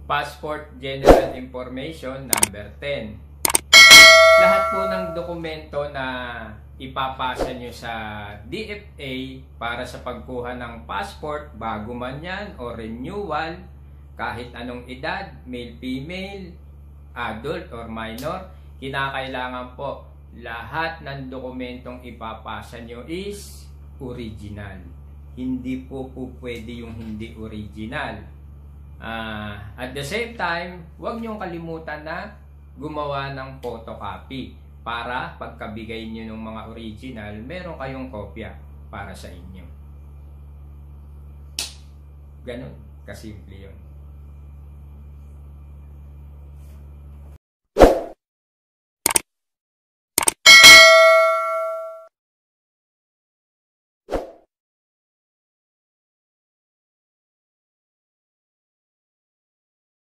Passport General Information number 10. Lahat po ng dokumento na ipapasa nyo sa DFA para sa pagkuha ng passport, bago man yan o renewal, kahit anong edad, male, female, adult or minor, kinakailangan po lahat ng dokumentong ipapasa nyo is original. Hindi po pwede yung hindi original. At the same time, huwag nyong kalimutan na gumawa ng photocopy para pagkabigay nyo ng mga original, meron kayong kopya para sa inyo. Ganun, kasimple yun.